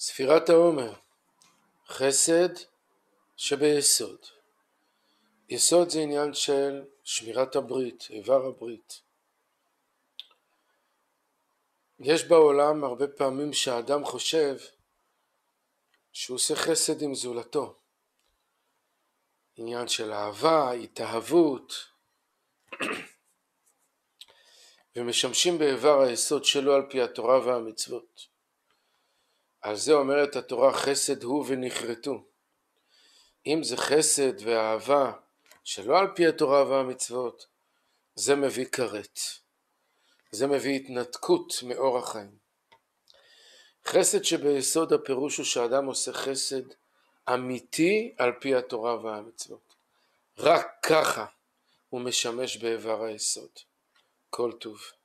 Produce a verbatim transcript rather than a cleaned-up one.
ספירת העומר, חסד שביסוד. יסוד זה עניין של שמירת הברית, איבר הברית. יש בעולם הרבה פעמים שהאדם חושב שהוא עושה חסד עם זולתו. עניין של אהבה, התאהבות, ומשמשים באיבר היסוד שלו על פי התורה והמצוות. על זה אומרת התורה חסד הוא ונכרתו. אם זה חסד ואהבה שלא על פי התורה והמצוות, זה מביא כרת. זה מביא התנתקות מאור החיים. חסד שביסוד הפירוש הוא שאדם עושה חסד אמיתי על פי התורה והמצוות. רק ככה הוא משמש באיבר היסוד. כל טוב.